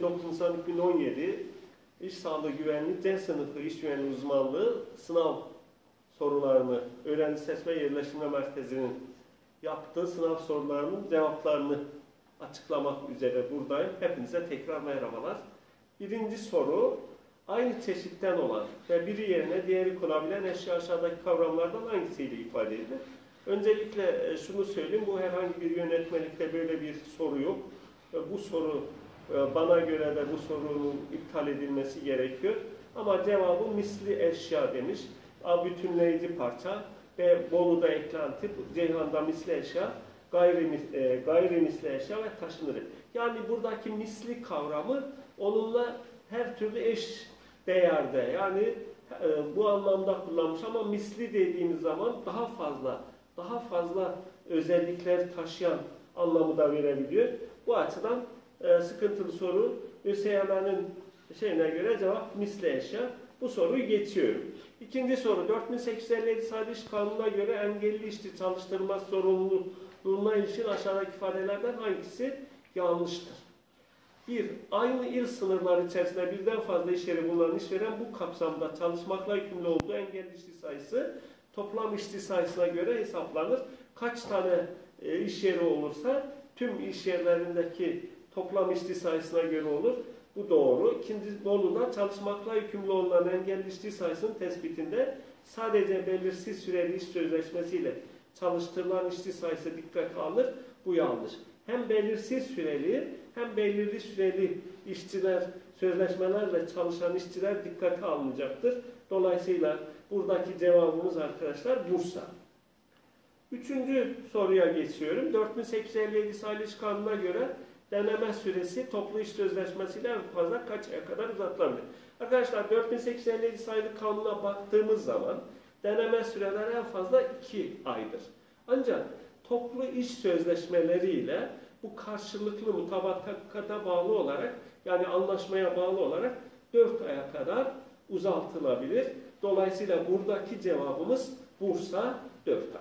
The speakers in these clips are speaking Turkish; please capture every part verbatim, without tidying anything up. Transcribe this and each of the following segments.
dokuz Nisan iki bin on yedi İş Sağlığı Güvenliği C sınıfı İş Güvenliği Uzmanlığı sınav sorularını Öğrenci Seçme Yerleştirme Merkezi'nin yaptığı sınav sorularının cevaplarını açıklamak üzere buradayım. Hepinize tekrar merhabalar. Birinci soru, aynı çeşitten olan ve biri yerine diğeri konabilen eşya aşağıdaki kavramlardan hangisiyle ifade edilir? Öncelikle şunu söyleyeyim, bu herhangi bir yönetmelikte böyle bir soru yok. Bu soru bana göre de bu sorunun iptal edilmesi gerekiyor. Ama cevabı misli eşya demiş. A bütünleyici parça ve Bolu'da eklenti, Ceyhan'da misli eşya, gayri, e, gayrimisli eşya ve taşınır. Yani buradaki misli kavramı onunla her türlü eş değerde, yani e, bu anlamda kullanmış ama misli dediğimiz zaman daha fazla, daha fazla özellikler taşıyan anlamı da verebiliyor. Bu açıdan e, sıkıntılı soru. ÖSYM'nin şeyine göre cevap misli eşya. Bu soruyu geçiyorum. İkinci soru, dört bin sekiz yüz elli yedi sayılı iş kanununa göre engelli işçi çalıştırma sorumluluğuna ilişkin aşağıdaki ifadelerden hangisi yanlıştır? bir. Aynı il sınırları içerisinde birden fazla iş yeri bulunan işveren bu kapsamda çalışmakla yükümlü olduğu engelli işçi sayısı toplam işçi sayısına göre hesaplanır. Kaç tane e, iş yeri olursa tüm iş yerlerindeki toplam işçi sayısına göre olur. Bu doğru. İkinci, Bolu'da çalışmakla yükümlü olunan engelli işçi sayısının tespitinde sadece belirsiz süreli iş sözleşmesiyle çalıştırılan işçi sayısı dikkate alınır. Bu yanlış. Hem belirsiz süreli hem belirli süreli işçiler, sözleşmelerle çalışan işçiler dikkate alınacaktır. Dolayısıyla buradaki cevabımız arkadaşlar Bursa. Üçüncü soruya geçiyorum. dört bin sekiz yüz elli yedi sayılı iş kanununa göre deneme süresi toplu iş sözleşmesiyle en fazla kaç aya kadar uzatılabilir? Arkadaşlar dört bin sekiz yüz elli yedi sayılı kanuna baktığımız zaman deneme süreleri en fazla iki aydır. Ancak toplu iş sözleşmeleriyle bu karşılıklı mutabakata bağlı olarak, yani anlaşmaya bağlı olarak dört aya kadar uzatılabilir. Dolayısıyla buradaki cevabımız Bursa dört ay.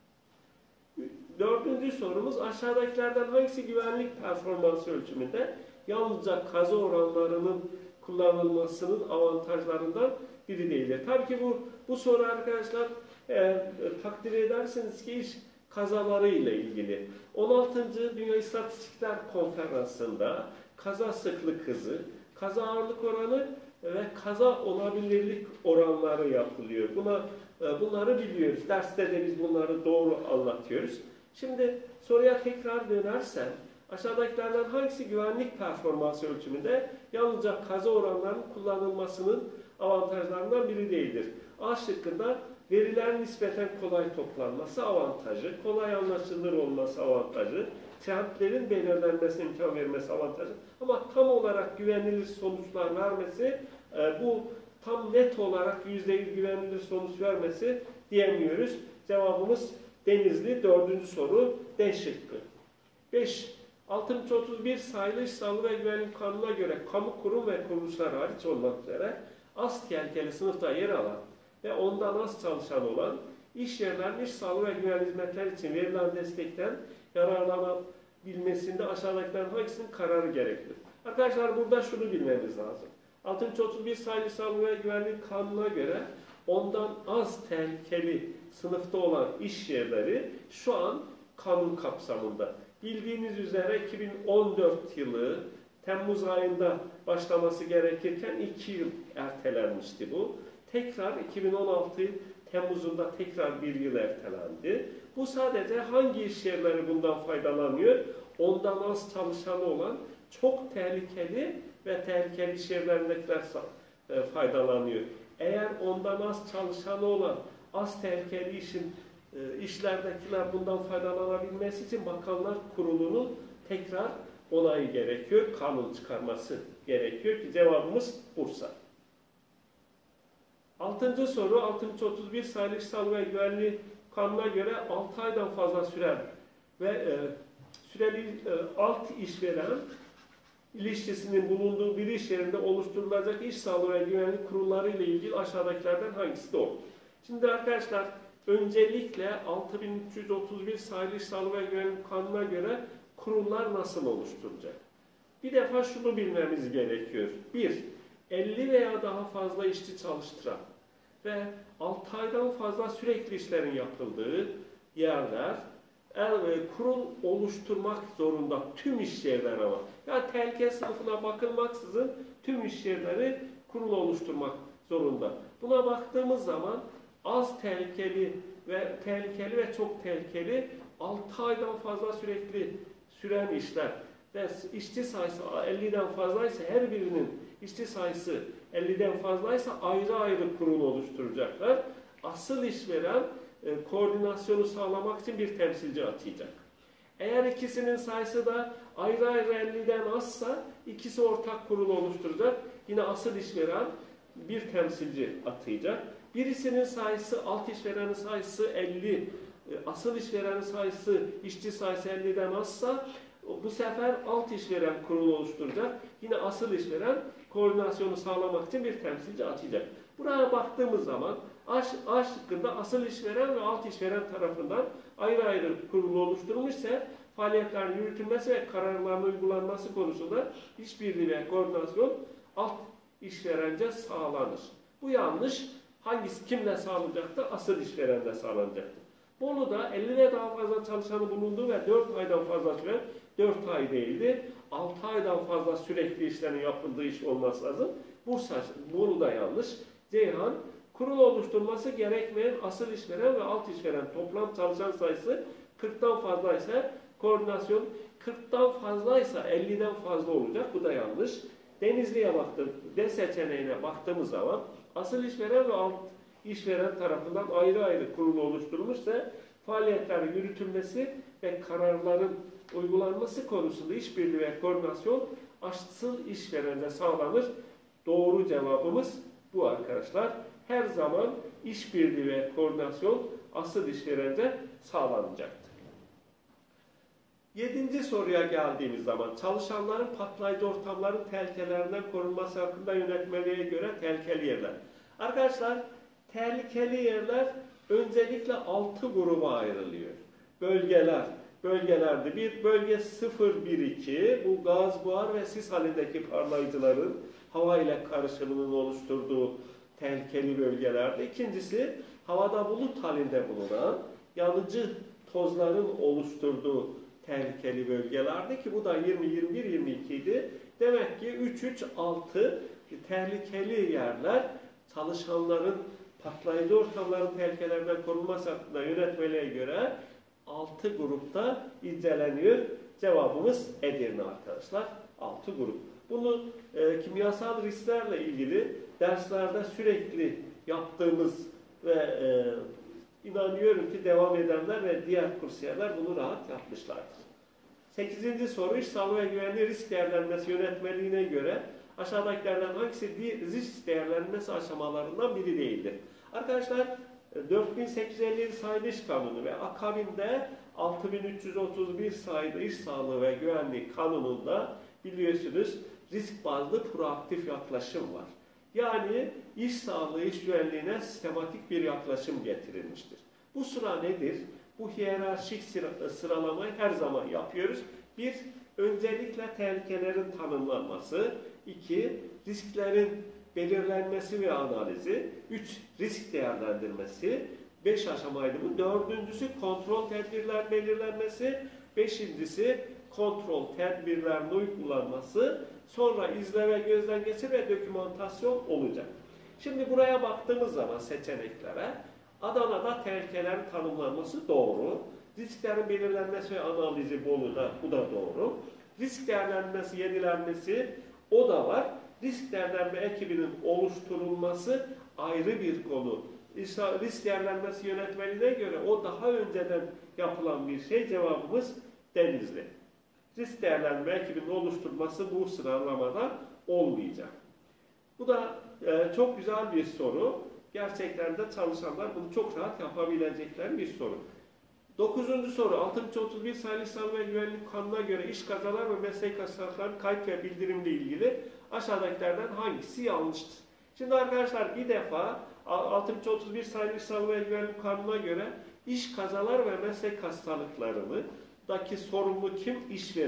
Dördüncü sorumuz, aşağıdakilerden hangisi güvenlik performansı ölçümünde yalnızca kaza oranlarının kullanılmasının avantajlarından biri değildir? Tabii ki bu, bu soru arkadaşlar e, takdir edersiniz ki iş kazaları ile ilgili. on altıncı Dünya İstatistikler Konferansı'nda kaza sıklık hızı, kaza ağırlık oranı ve kaza olabilirlik oranları yapılıyor. Buna, e, bunları biliyoruz. Derste de biz bunları doğru anlatıyoruz. Şimdi soruya tekrar dönersem, aşağıdakilerden hangisi güvenlik performansı ölçümünde yalnızca kaza oranlarının kullanılmasının avantajlarından biri değildir? A şıkkında veriler nispeten kolay toplanması avantajı, kolay anlaşılır olması avantajı, trendlerin belirlenmesine imkan vermesi avantajı. Ama tam olarak güvenilir sonuçlar vermesi, bu tam net olarak yüzde yüz güvenilir sonuç vermesi diyemiyoruz. Cevabımız Denizli. Dördüncü soru D şıkkı. beş. altı bin otuz bir sayılı İş Sağlığı ve Güvenlik Kanunu'na göre kamu kurum ve kuruluşlar hariç olmak üzere az tehlikeli sınıfta yer alan ve ondan az çalışan olan iş yerlerinin iş sağlığı ve güvenlik hizmetleri için verilen destekten yararlanabilmesinde aşağıdakilerin hangisinin kararı gereklidir? Arkadaşlar burada şunu bilmemiz lazım. altı bin otuz bir sayılı İş Sağlığı ve Güvenlik Kanunu'na göre ondan az tehlikeli sınıfta olan iş yerleri şu an kanun kapsamında. Bildiğiniz üzere iki bin on dört yılı Temmuz ayında başlaması gerekirken iki yıl ertelenmişti bu. Tekrar iki bin on altı Temmuz'unda tekrar bir yıl ertelendi. Bu sadece hangi iş yerleri bundan faydalanıyor? Ondan az çalışanı olan çok tehlikeli ve tehlikeli iş yerlerindekiler faydalanıyor. Eğer ondan az çalışanı olan az tehlikeli işin işlerdekiler bundan faydalanabilmesi için Bakanlar Kurulu'nun tekrar onayı gerekiyor, kanun çıkarması gerekiyor ki cevabımız Bursa. Altıncı soru, altı bin otuz bir sayılı İş Sağlığı ve Güvenliği Kanunu'na göre altı aydan fazla süren ve e, süreli e, alt işveren ilişkisinin bulunduğu bir iş yerinde oluşturulacak iş sağlığı ve güvenlik kurulları ile ilgili aşağıdakilerden hangisi doğru? Şimdi arkadaşlar öncelikle altı bin üç yüz otuz bir sayılı İş Sağlığı ve Güvenlik Kanunu'na göre kurullar nasıl oluşturulacak? Bir defa şunu bilmemiz gerekiyor. Bir, elli veya daha fazla işçi çalıştıran ve altı aydan fazla sürekli işlerin yapıldığı yerler kurul oluşturmak zorunda, tüm iş yerleri ama. Yani tehlike sınıfına bakılmaksızın tüm iş yerleri kurul oluşturmak zorunda. Buna baktığımız zaman az tehlikeli ve tehlikeli ve çok tehlikeli altı aydan fazla sürekli süren işler ve işçi sayısı elliden fazlaysa, her birinin işçi sayısı elliden fazlaysa ayrı ayrı kurul oluşturacaklar. Asıl işveren e, koordinasyonu sağlamak için bir temsilci atayacak. Eğer ikisinin sayısı da ayrı ayrı elliden azsa ikisi ortak kurul oluşturacak. Yine asıl işveren bir temsilci atayacak. Birisinin sayısı, alt işverenin sayısı elli, asıl işverenin sayısı, işçi sayısı elliden azsa bu sefer alt işveren kurulu oluşturacak. Yine asıl işveren koordinasyonu sağlamak için bir temsilci atayacak. Buraya baktığımız zaman A, A şıkkında asıl işveren ve alt işveren tarafından ayrı ayrı kurulu oluşturulmuşsa faaliyetlerin yürütülmesi ve kararların uygulanması konusunda işbirliği ve koordinasyon alt işverence sağlanır. Bu yanlış. Hangisi kimle sağlanacaktı? Asıl işverenle sağlanacaktı. Bolu'da elli ve daha fazla çalışanı bulunduğu ve dört aydan fazla süren dört ay değildi. altı aydan fazla sürekli işlerin yapıldığı iş olması lazım. Bursa, Bolu'da yanlış. Ceyhan, kurul oluşturması gerekmeyen asıl işveren ve alt işveren toplam çalışan sayısı kırktan fazlaysa koordinasyon kırktan fazlaysa elliden fazla olacak. Bu da yanlış. Denizli'ye baktım, D seçeneğine baktığımız zaman asıl işveren ve alt işveren tarafından ayrı ayrı kurul oluşturulmuşsa faaliyetlerin yürütülmesi ve kararların uygulanması konusunda işbirliği ve koordinasyon asıl işverende sağlanır. Doğru cevabımız bu arkadaşlar. Her zaman işbirliği ve koordinasyon asıl işverende sağlanacaktır. Yedinci soruya geldiğimiz zaman çalışanların patlayıcı ortamların tehlikelerinden korunması hakkında yönetmeliğe göre tehlikeli yerler. Arkadaşlar tehlikeli yerler öncelikle altı gruba ayrılıyor. Bölgeler. Bölgelerde bir bölge sıfır bir iki bu gaz, buhar ve sis halindeki parlayıcıların hava ile karışımının oluşturduğu tehlikeli bölgelerde. İkincisi havada bulut halinde bulunan yanıcı tozların oluşturduğu tehlikeli bölgelerde ki bu da yirmi, yirmi bir, yirmi iki idi. Demek ki üç, üç, altı tehlikeli yerler çalışanların patlayıcı ortamların tehlikelerinden korunması hakkında yönetmeliğe göre altı grupta inceleniyor. Cevabımız Edirne arkadaşlar. altı grup. Bunu e, kimyasal risklerle ilgili derslerde sürekli yaptığımız ve e, inanıyorum ki devam edenler ve diğer kursiyerler bunu rahat yapmışlardır. sekizinci soru iş sağlığı ve güvenliği risk değerlendirmesi yönetmeliğine göre aşağıdakilerden hangisi risk değerlendirmesi aşamalarından biri değildir? Arkadaşlar dört bin sekiz yüz elli yedi sayılı iş kanunu ve akabinde altı bin üç yüz otuz bir sayılı iş sağlığı ve güvenliği kanununda biliyorsunuz risk bazlı proaktif yaklaşım var. Yani iş sağlığı, iş güvenliğine sistematik bir yaklaşım getirilmiştir. Bu sıra nedir? Bu hiyerarşik sıralamayı her zaman yapıyoruz. Bir, öncelikle tehlikelerin tanımlanması. İki, risklerin belirlenmesi ve analizi. Üç, risk değerlendirmesi. Beş aşamaydı bu. Dördüncüsü kontrol tedbirler belirlenmesi. Beşincisi kontrol tedbirlerinin uygulanması. Sonra izleme, gözden geçir ve dokümantasyon olacak. Şimdi buraya baktığımız zaman seçeneklere Adana'da tehlikelerin tanımlanması doğru. Risklerin belirlenmesi ve analizi Bolu'da bu da doğru. Risk değerlendirmesi, yenilenmesi o da var. Risk değerlendirme ekibinin oluşturulması ayrı bir konu. Risk değerlendirmesi yönetmeliğine göre o daha önceden yapılan bir şey. Cevabımız Denizli. Risk değerlendirme ekibinin oluşturulması bu sıralamada olmayacak. Bu da e, çok güzel bir soru. Gerçekten de çalışanlar bunu çok rahat yapabilecekleri bir soru. Dokuzuncu soru. altı bin otuz bir sayılı sağlık ve güvenlik kanununa göre iş kazalar ve meslek hastalıklarının kayıt ve bildirimle ilgili aşağıdakilerden hangisi yanlıştır? Şimdi arkadaşlar bir defa altı bin otuz bir sayılı sağlık ve güvenlik kanununa göre iş kazalar ve meslek hastalıklarını daki sorumlu kim? İşveren.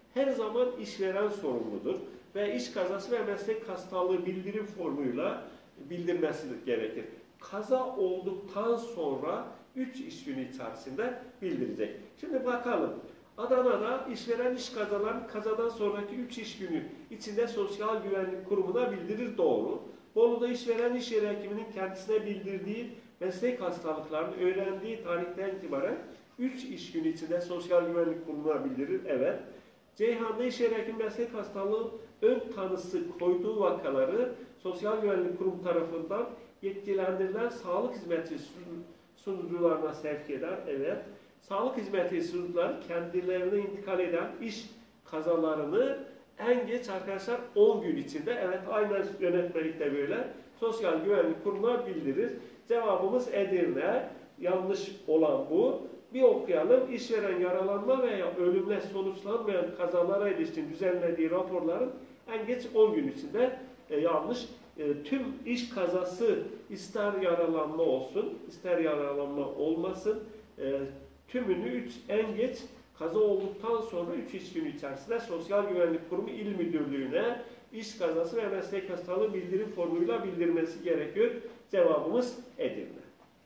her zaman işveren sorumludur ve iş kazası ve meslek hastalığı bildirim formuyla bildirmesi gerekir. Kaza olduktan sonra üç iş günü içerisinde bildirecek. Şimdi bakalım. Adana'da işveren iş kazalarını kazadan sonraki üç iş günü içinde Sosyal Güvenlik Kurumu'na bildirir, doğru. Bolu'da işveren iş yeri hekiminin kendisine bildirdiği meslek hastalıklarını öğrendiği tarihten itibaren üç iş günü içinde Sosyal Güvenlik Kurumu'na bildirir, evet. Ceyhan'da iş yeri hekim meslek hastalığı ön tanısı koyduğu vakaları Sosyal Güvenlik Kurumu tarafından yetkilendirilen sağlık hizmeti sunucularına sevk eder, evet. Sağlık hizmeti sunucuları kendilerine intikal eden iş kazalarını en geç arkadaşlar on gün içinde, evet aynen yönetmelikte böyle, Sosyal Güvenlik Kurumu'na bildirir. Cevabımız Edirne. Yanlış olan bu. Bir okuyalım. İşveren yaralanma veya ölümle sonuçlanmayan kazalara ilişkin düzenlediği raporların en geç on gün içinde, e, yanlış. E, tüm iş kazası ister yaralanma olsun, ister yaralanma olmasın, e, tümünü üç, en geç kaza olduktan sonra üç iş günü içerisinde Sosyal Güvenlik Kurumu İl Müdürlüğü'ne iş kazası ve meslek hastalığı bildirim formuyla bildirmesi gerekiyor. Cevabımız Edirne.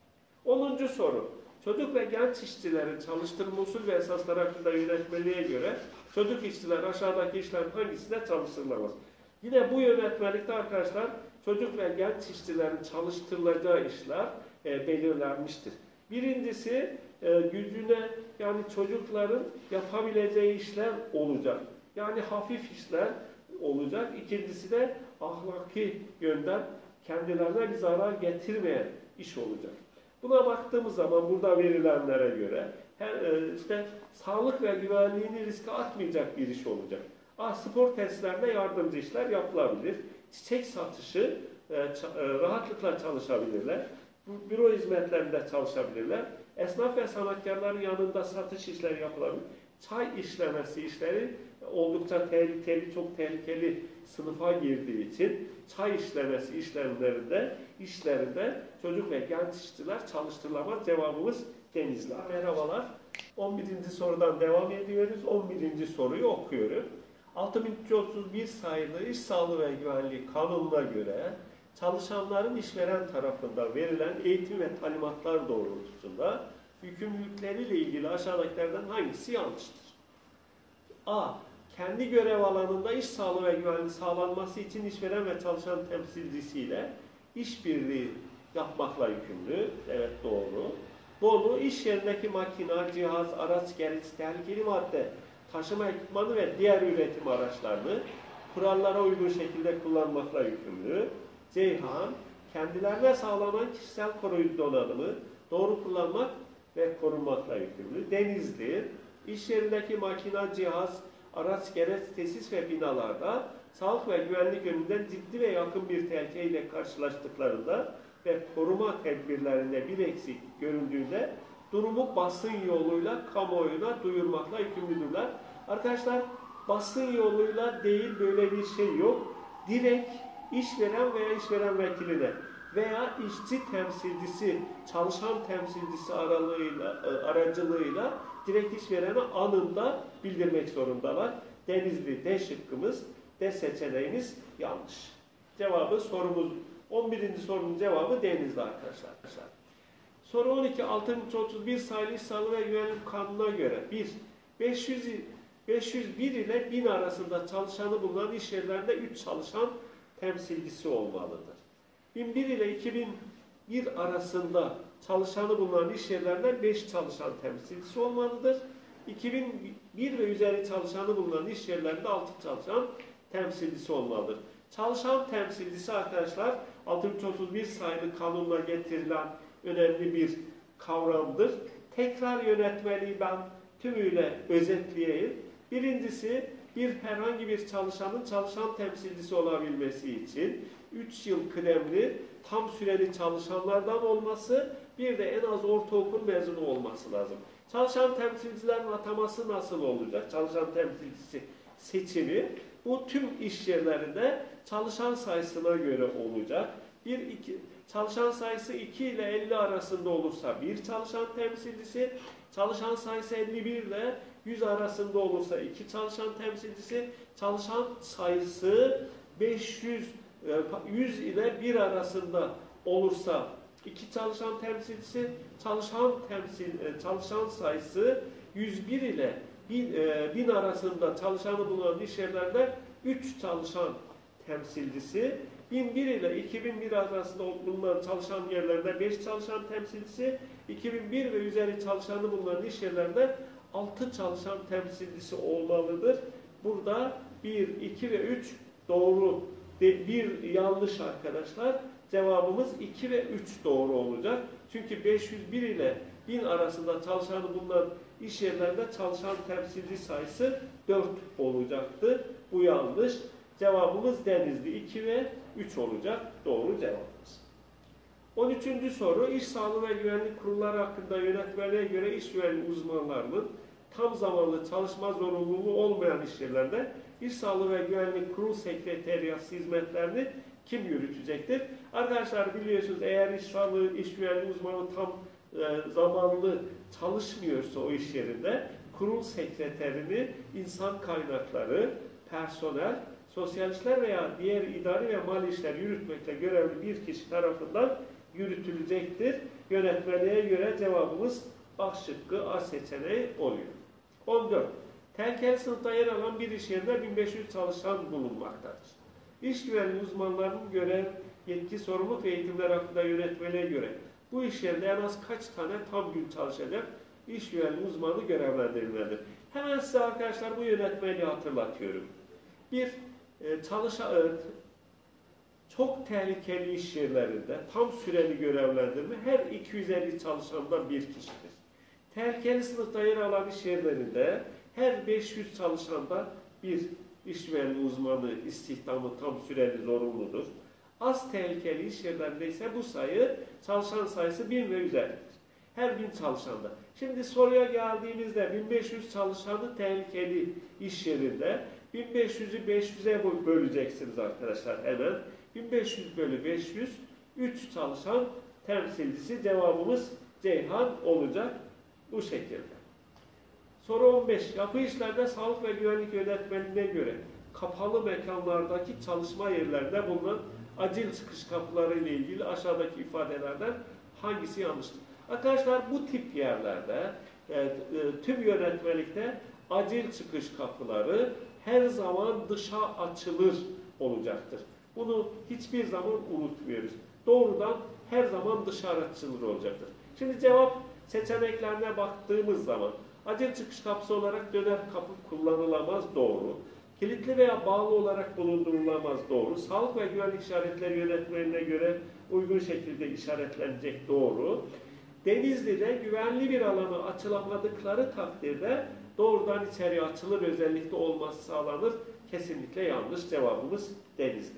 onuncu soru. Çocuk ve genç işçilerin çalıştırma usul ve esasları hakkında yönetmeliğe göre çocuk işçiler aşağıdaki işlerin hangisinde çalıştırılamaz? Yine bu yönetmelikte arkadaşlar çocuk ve genç işçilerin çalıştırılacağı işler e, belirlenmiştir. Birincisi e, gücüne, yani çocukların yapabileceği işler olacak. Yani hafif işler olacak. İkincisi de ahlaki yönden kendilerine bir zarar getirmeyen iş olacak. Buna baktığımız zaman burada verilenlere göre her, e, işte sağlık ve güvenliğini riske atmayacak bir iş olacak. Ah, spor testlerinde yardımcı işler yapılabilir. Çiçek satışı e, ça, e, rahatlıkla çalışabilirler. Büro hizmetlerinde çalışabilirler. Esnaf ve sanatkarların yanında satış işleri yapılabilir. Çay işlemesi işleri oldukça tehlikeli, çok tehlikeli sınıfa girdiği için çay işlemesi işlemlerinde, işlerinde çocuk ve genç işçiler çalıştırılamaz. Cevabımız Denizli. Merhabalar. on birinci sorudan devam ediyoruz. on birinci soruyu okuyorum. altı bin üç yüz otuz bir sayılı İş Sağlığı ve Güvenliği Kanunu'na göre çalışanların işveren tarafından verilen eğitim ve talimatlar doğrultusunda yükümlülükleriyle ilgili aşağıdakilerden hangisi yanlıştır? A. Kendi görev alanında iş sağlığı ve güvenliği sağlanması için işveren ve çalışan temsilcisiyle işbirliği yapmakla yükümlü. Evet, doğru. Bolu, iş yerindeki makina, cihaz, araç, gereç, tehlikeli madde, taşıma ekipmanı ve diğer üretim araçlarını kurallara uygun şekilde kullanmakla yükümlü. Ceyhan, kendilerine sağlanan kişisel koruyucu donanımı doğru kullanmak ve korunmakla yükümlü. Denizli, iş yerindeki makina, cihaz, araç, gereç, tesis ve binalarda sağlık ve güvenlik yönünden ciddi ve yakın bir tehlikeyle karşılaştıklarında ve koruma tedbirlerinde bir eksik görüldüğünde durumu basın yoluyla kamuoyuna duyurmakla yükümlüdürler. Arkadaşlar, basın yoluyla değil, böyle bir şey yok. Direkt işveren veya işveren vekiline veya işçi temsilcisi, çalışan temsilcisi aralığıyla, aracılığıyla direkt işverene anında bildirmek zorundalar. Denizli D şıkkımız, D seçeneğimiz yanlış. Cevabı sorumuz, on birinci sorunun cevabı Denizli arkadaşlar. Soru on iki. altı bin üç yüz otuz bir sayılı İş Sağlığı ve Güvenlik Kanunu'na göre bir. beş yüz, beş yüz bir ile bin arasında çalışanı bulunan iş yerlerinde üç çalışan temsilcisi olmalıdır. bin bir ile iki bin bir arasında çalışanı bulunan iş yerlerinde beş çalışan temsilcisi olmalıdır. iki bin bir ve üzeri çalışanı bulunan iş yerlerinde altı çalışan temsilcisi olmalıdır. Çalışan temsilcisi arkadaşlar altı bin üç yüz otuz bir sayılı kanunla getirilen önemli bir kavramdır. Tekrar yönetmeliği ben tümüyle özetleyeyim. Birincisi, bir herhangi bir çalışanın çalışan temsilcisi olabilmesi için üç yıl kıdemli, tam süreli çalışanlardan olması, bir de en az ortaokul mezunu olması lazım. Çalışan temsilcilerin ataması nasıl olacak? Çalışan temsilcisi seçimi, bu tüm iş yerlerinde çalışan sayısına göre olacak. Bir, iki, çalışan sayısı iki ile elli arasında olursa bir çalışan temsilcisi, çalışan sayısı elli bir ile yüz arasında olursa iki çalışan temsilcisi, çalışan sayısı beş yüz, yüz ile bir arasında olursa iki çalışan temsilcisi, çalışan temsil, çalışan sayısı yüz bir ile bin arasında çalışanı bulunan iş yerlerinde üç çalışan temsilcisi, bin bir ile iki bin bir arasında bulunan çalışan yerlerde beş çalışan temsilcisi, iki bin bir ve üzeri çalışanı bulunan iş yerlerinde altı çalışan temsilcisi olmalıdır. Burada bir, iki ve üç doğru, bir yanlış arkadaşlar. Cevabımız iki ve üç doğru olacak. Çünkü beş yüz bir ile bin arasında çalışanı bulunan iş yerlerinde çalışan temsilci sayısı dört olacaktı. Bu yanlış. Cevabımız Denizli iki ve üç olacak. Doğru cevabımız. on üçüncü soru. İş sağlığı ve güvenlik kurulları hakkında yönetmeliğe göre iş güvenliği uzmanlarının tam zamanlı çalışma zorunluluğu olmayan iş yerlerinde iş sağlığı ve güvenlik kurul sekreteriyası hizmetlerini kim yürütecektir? Arkadaşlar biliyorsunuz, eğer iş sağlığı, iş güvenliği uzmanı tam e, zamanlı çalışmıyorsa o iş yerinde kurul sekreterini insan kaynakları, personel, sosyal işler veya diğer idari ve mali işler yürütmekle görevli bir kişi tarafından yürütülecektir. Yönetmeliğe göre cevabımız A şıkkı, A seçeneği oluyor. on dört. Tehlikeli sınıfta yer alan bir iş yerinde bin beş yüz çalışan bulunmaktadır. İş güvenliği uzmanlarının görev, yetki, sorumluluk ve eğitimler hakkında yönetmeliğe göre bu iş yerinde en az kaç tane tam gün çalışacak iş güvenliği uzmanı görevlendirilmelidir? Hemen size arkadaşlar bu yönetmeliği hatırlatıyorum. Bir, çalışan, çok tehlikeli iş yerlerinde tam süreli görevlendirme her iki yüz elli çalışandan bir kişidir. Tehlikeli sınıfta yer alan iş yerlerinde her beş yüz çalışanda bir iş güvenliği uzmanı istihdamı tam süreli zorunludur. Az tehlikeli iş yerlerinde ise bu sayı, çalışan sayısı bin ve üzeridir. Her bin çalışanda. Şimdi soruya geldiğimizde bin beş yüz çalışanı tehlikeli iş yerinde bin beş yüzü beş yüze böleceksiniz arkadaşlar hemen. bin beş yüz bölü beş yüz, üç çalışan temsilcisi, cevabımız Ceyhan olacak bu şekilde. Soru on beş. Yapı işlerde sağlık ve güvenlik yönetmeliğine göre kapalı mekanlardaki çalışma yerlerinde bulunan acil çıkış kapıları ile ilgili aşağıdaki ifadelerden hangisi yanlıştır? Arkadaşlar bu tip yerlerde e, tüm yönetmelikte acil çıkış kapıları her zaman dışa açılır olacaktır. Bunu hiçbir zaman unutmuyoruz. Doğrudan her zaman dışarı açılır olacaktır. Şimdi cevap seçeneklerine baktığımız zaman acil çıkış kapısı olarak döner kapı kullanılamaz, doğru. Kilitli veya bağlı olarak bulundurulamaz, doğru. Sağlık ve güvenlik işaretleri yönetmeliğine göre uygun şekilde işaretlenecek, doğru. Denizli'de güvenli bir alanı açılamadıkları takdirde doğrudan içeriye açılır özellikle olması sağlanır. Kesinlikle yanlış. Cevabımız Denizli.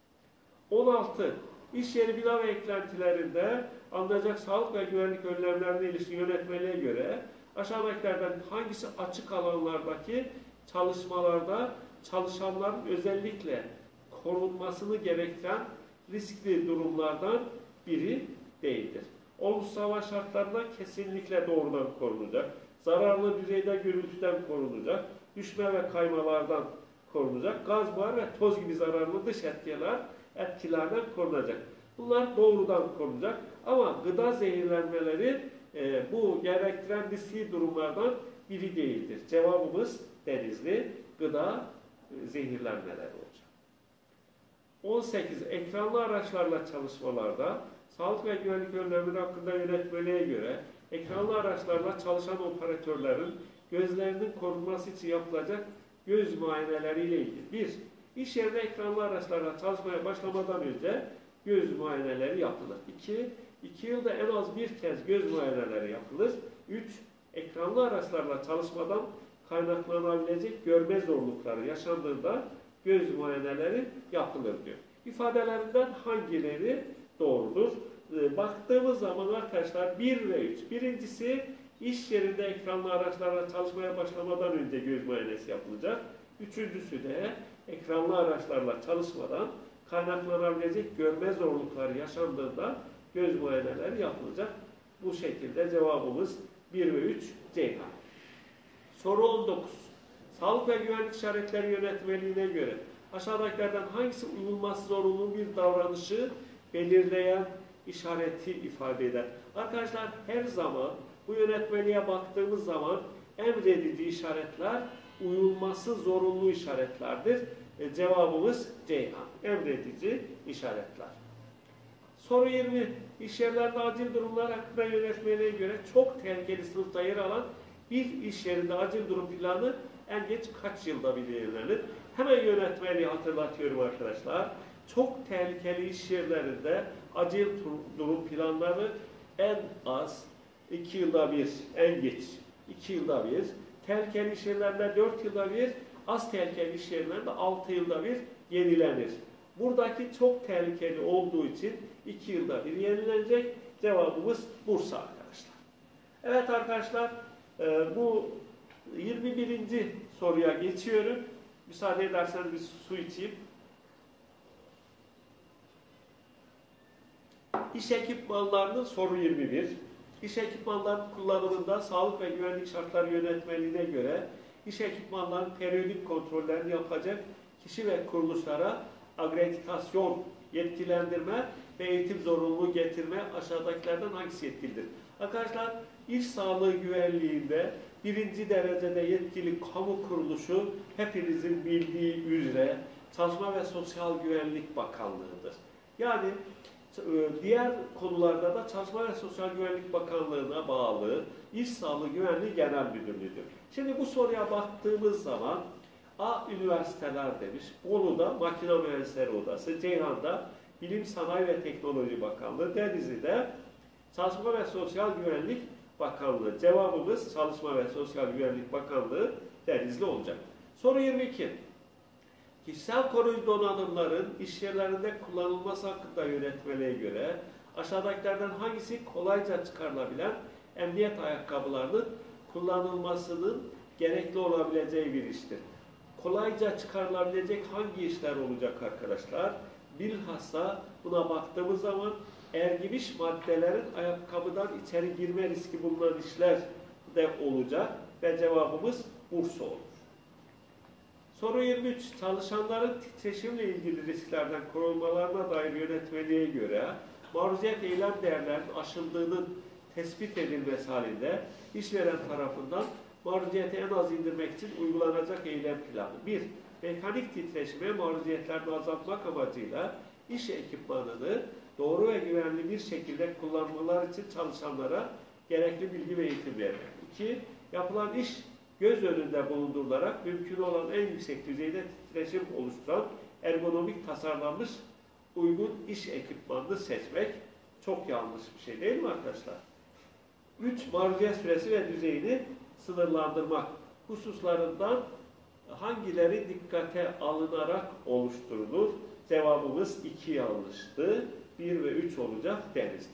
on altı. İş yeri bina ve eklentilerinde alınacak sağlık ve güvenlik önlemlerine ilişkin yönetmeliğe göre aşağıdakilerden hangisi açık alanlardaki çalışmalarda çalışanların özellikle korunmasını gerektiren riskli durumlardan biri değildir? Olumsuz hava şartlarında kesinlikle doğrudan korunacak. Zararlı düzeyde gürültüden korunacak. Düşme ve kaymalardan korunacak. Gaz, buhar ve toz gibi zararlı dış etkiler, etkilerden korunacak. Bunlar doğrudan korunacak. Ama gıda zehirlenmeleri e, bu gerektiren riskli durumlardan biri değildir. Cevabımız Denizli, gıda e, zehirlenmeleri olacak. on sekiz. Ekranlı araçlarla çalışmalarda sağlık ve güvenlik önlemleri hakkında yönetmeliğe göre ekranlı araçlarla çalışan operatörlerin gözlerinin korunması için yapılacak göz muayeneleri ile ilgili. bir. İş yerinde ekranlı araçlarla çalışmaya başlamadan önce göz muayeneleri yapılır. iki. iki yılda en az bir kez göz muayeneleri yapılır. üç. Ekranlı araçlarla çalışmadan kaynaklanabilecek görme zorlukları yaşandığında göz muayeneleri yapılır diyor. İfadelerinden hangileri doğrudur? E, baktığımız zaman arkadaşlar bir ve üç. Birincisi, iş yerinde ekranlı araçlarla çalışmaya başlamadan önce göz muayenesi yapılacak. Üçüncüsü de ekranlı araçlarla çalışmadan kaynaklanabilecek görme zorlukları yaşandığında göz muayeneleri yapılacak. Bu şekilde cevabımız bir ve üç Ceyhan. Soru on dokuz. Sağlık ve güvenlik işaretleri yönetmeliğine göre aşağıdakilerden hangisi uyulması zorunlu bir davranışı belirleyen işareti ifade eder? Arkadaşlar her zaman bu yönetmeliğe baktığımız zaman emredici işaretler uyulması zorunlu işaretlerdir. E, cevabımız Ceyhan. Emredici işaretler. Soru yirmi. İş yerlerinde acil durumlar hakkında yönetmeliğe göre çok tehlikeli sınıfta yer alan bir iş yerinde acil durum planı en geç kaç yılda belirlenir? Hemen yönetmeliği hatırlatıyorum arkadaşlar. Çok tehlikeli iş yerlerinde acil durum planları en az iki yılda bir, en geç iki yılda bir, tehlikeli iş yerlerinde dört yılda bir, az tehlikeli iş yerlerinde altı yılda bir yenilenir. Buradaki çok tehlikeli olduğu için iki yılda bir yenilenecek. Cevabımız Bursa arkadaşlar. Evet arkadaşlar, bu yirmi birinci soruya geçiyorum. Müsaade ederseniz bir su içeyim. İş ekipmanlarının soru yirmi bir. İş ekipmanlarının kullanımında sağlık ve güvenlik şartları yönetmeliğine göre iş ekipmanlarının periyodik kontrollerini yapacak kişi ve kuruluşlara akreditasyon, yetkilendirme ve eğitim zorunluluğu getirme aşağıdakilerden hangisi yetkilidir? Arkadaşlar, iş sağlığı güvenliğinde birinci derecede yetkili kamu kuruluşu hepinizin bildiği üzere Çalışma ve Sosyal Güvenlik Bakanlığı'dır. Yani diğer konularda da Çalışma ve Sosyal Güvenlik Bakanlığı'na bağlı İş Sağlığı Güvenliği Genel Müdürlüğü'dür. Şimdi bu soruya baktığımız zaman A. Üniversiteler demiş, Bolu'da Makine Mühendisleri Odası, Ceyhan'da Bilim, Sanayi ve Teknoloji Bakanlığı, Denizli'de Çalışma ve Sosyal Güvenlik Bakanlığı. Cevabımız Çalışma ve Sosyal Güvenlik Bakanlığı Denizli olacak. Soru yirmi iki. Kişisel koruyucu donanımların iş yerlerinde kullanılması hakkında yönetmeliğe göre aşağıdakilerden hangisi kolayca çıkarılabilen emniyet ayakkabılarının kullanılmasının gerekli olabileceği bir iştir? Kolayca çıkarılabilecek hangi işler olacak arkadaşlar? Bilhassa buna baktığımız zaman ergimiş maddelerin ayakkabıdan içeri girme riski bulunan işler de olacak ve cevabımız Bursa olur. Soru yirmi üç. Çalışanların titreşimle ilgili risklerden korunmalarına dair yönetmeliğe göre maruziyet eylem değerlerinin aşıldığının tespit edilmesi halinde işveren tarafından maruziyeti en az indirmek için uygulanacak eylem planı. bir. Mekanik titreşime maruziyetlerini azaltmak amacıyla iş ekipmanını doğru ve güvenli bir şekilde kullanmalar için çalışanlara gerekli bilgi ve eğitim vermek. iki. Yapılan iş göz önünde bulundurularak mümkün olan en yüksek düzeyde titreşim oluşturan ergonomik tasarlanmış uygun iş ekipmanını seçmek. Çok yanlış bir şey değil mi arkadaşlar? üç. Maruziyet süresi ve düzeyini sınırlandırmak hususlarından hangileri dikkate alınarak oluşturulur? Cevabımız iki yanlıştı. bir ve üç olacak deriz.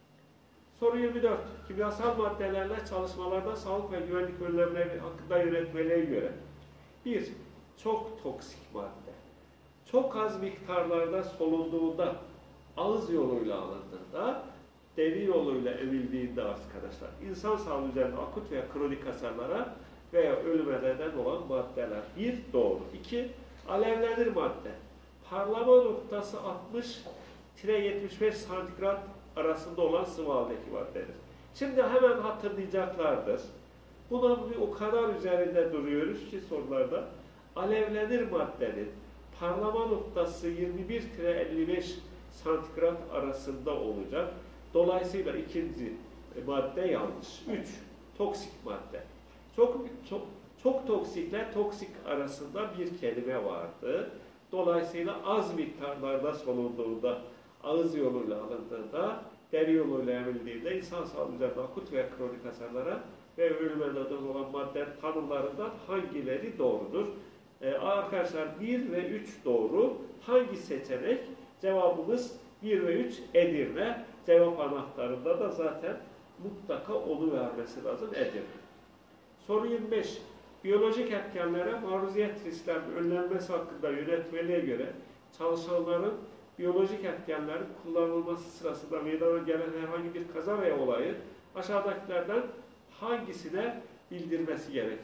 Soru yirmi dört. Kimyasal maddelerle çalışmalarda sağlık ve güvenlik önlemleri hakkında yönetmeliğe göre bir. Çok toksik madde. Çok az miktarlarda solunduğunda, ağız yoluyla alındığında, deri yoluyla emildiğinde arkadaşlar, insan sağlığı üzerinde akut veya kronik hasarlara veya ölüme neden olan maddeler. bir. Doğru. iki. Alevlenir madde. Parlama noktası altmış yetmiş beş santigrat arasında olan sıvı haldeki maddedir. Şimdi hemen hatırlayacaklardır. Buna o kadar üzerinde duruyoruz ki sorularda. Alevlenir maddenin parlama noktası yirmi bir elli beş santigrat arasında olacak. Dolayısıyla ikinci madde yanlış. üç. Toksik madde. Çok, çok, çok toksikle toksik arasında bir kelime vardı. Dolayısıyla az miktarlarda solunduğunda, ağız yoluyla alındığında, deri yoluyla emildiğinde insan sağlığı üzerinde akut veya kronik hasarlara ve ölüme neden olan madde tanımlarından hangileri doğrudur? Ee, arkadaşlar bir ve üç doğru. Hangi seçenek? Cevabımız bir ve üç Edirne. Cevap anahtarında da zaten mutlaka onu vermesi lazım Edirne. Soru yirmi beş. Biyolojik etkenlere maruziyet risklerinin önlenmesi hakkında yönetmeliğe göre çalışanların biyolojik etkenlerin kullanılması sırasında meydana gelen herhangi bir kaza veya olayı aşağıdakilerden hangisine bildirmesi gerekir?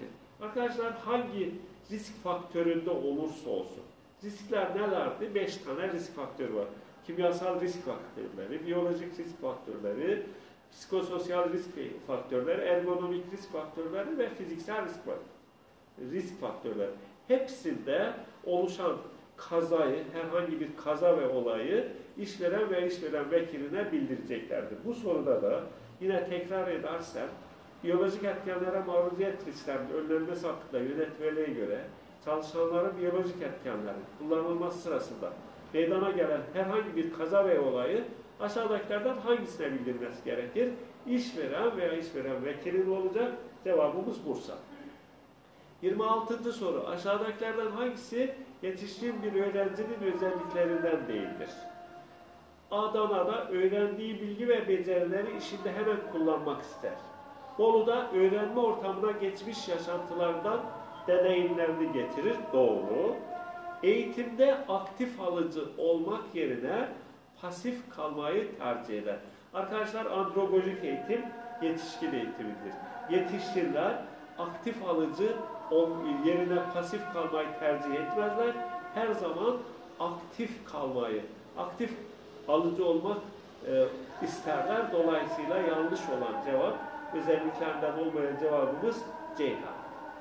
Arkadaşlar hangi risk faktöründe olursa olsun. Riskler nelerdi? Beş tane risk faktörü var. Kimyasal risk faktörleri, biyolojik risk faktörleri, psikososyal risk faktörleri, ergonomik risk faktörleri ve fiziksel risk faktörleri. Risk faktörleri. Hepsinde oluşan kazayı, herhangi bir kaza ve olayı işveren ve işveren vekiline bildireceklerdir. Bu soruda da yine tekrar edersem, biyolojik etkenlere maruziyet risklerinin önlenmesi hakkında yönetmeliğe göre çalışanların biyolojik etkenlerin kullanılması sırasında meydana gelen herhangi bir kaza ve olayı aşağıdakilerden hangisine bildirmesi gerekir? İşveren veya işveren vekilin olacak. Cevabımız Bursa. yirmi altıncı soru. Aşağıdakilerden hangisi yetişkin bir öğrencinin özelliklerinden değildir? Adana'da öğrendiği bilgi ve becerileri işinde hemen kullanmak ister. Bolu'da öğrenme ortamına geçmiş yaşantılardan deneyimlerini getirir. Doğru. Eğitimde aktif alıcı olmak yerine pasif kalmayı tercih eder. Arkadaşlar androgojik eğitim yetişkin eğitimidir. Yetişkinler aktif alıcı yerine pasif kalmayı tercih etmezler. Her zaman aktif kalmayı, aktif alıcı olmak e, isterler. Dolayısıyla yanlış olan cevap, özelliklerinden olmayan cevabımız Ceyhan.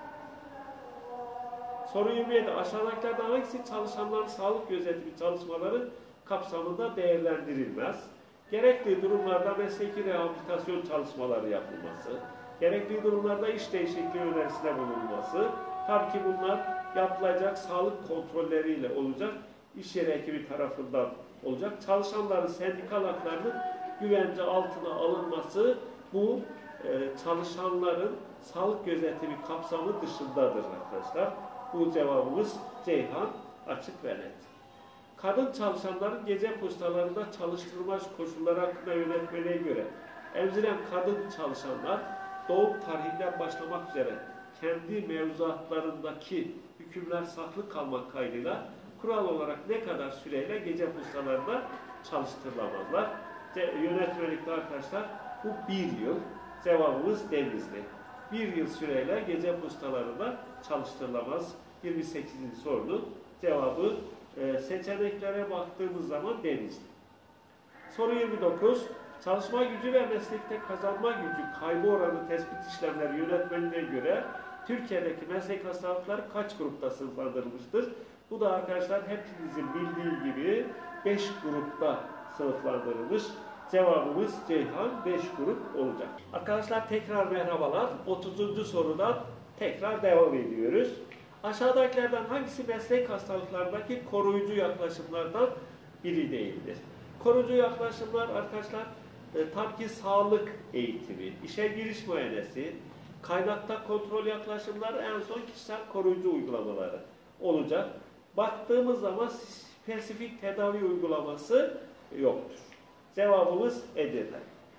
Soru yirmi yedi. Aşağıdakilerden hangisi çalışanların sağlık gözetimi çalışmaları kapsamında değerlendirilmez? Gerekli durumlarda mesleki rehabilitasyon çalışmaları yapılması, gerekli durumlarda iş değişikliği önerisinde bulunması, tabii ki bunlar yapılacak sağlık kontrolleriyle olacak, iş yeri ekibi tarafından olacak. Çalışanların sendikal haklarının güvence altına alınması bu e, çalışanların sağlık gözetimi kapsamı dışındadır arkadaşlar. Bu cevabımız Ceyhan, açık ve net. Kadın çalışanların gece postalarında çalıştırılma koşulları hakkında yönetmeliğe göre emziren kadın çalışanlar doğum tarihinden başlamak üzere kendi mevzuatlarındaki hükümler saklı kalmak kaydıyla kural olarak ne kadar süreyle gece postalarında çalıştırılamazlar? Yönetmelikte arkadaşlar bu bir yıl. Cevabımız Denizli. Bir yıl süreyle gece postalarında çalıştırılamaz. yirmi sekizinci sorunun cevabı e, seçeneklere baktığımız zaman Denizli. Soru yirmi dokuz. Çalışma gücü ve meslekte kazanma gücü kaybı oranı tespit işlemleri yönetmeliğine göre Türkiye'deki meslek hastalıkları kaç grupta sınıflandırılmıştır? Bu da arkadaşlar hepinizin bildiği gibi beş grupta sınıflandırılmış. Cevabımız Ceyhan, beş grup olacak. Arkadaşlar tekrar merhabalar. otuzuncu sorudan tekrar devam ediyoruz. Aşağıdakilerden hangisi meslek hastalıklarındaki koruyucu yaklaşımlardan biri değildir? Koruyucu yaklaşımlar arkadaşlar e, tabii ki sağlık eğitimi, işe giriş muayenesi, kaynakta kontrol yaklaşımları, en son kişisel koruyucu uygulamaları olacak. Baktığımız zaman spesifik tedavi uygulaması yoktur. Cevabımız Edirne.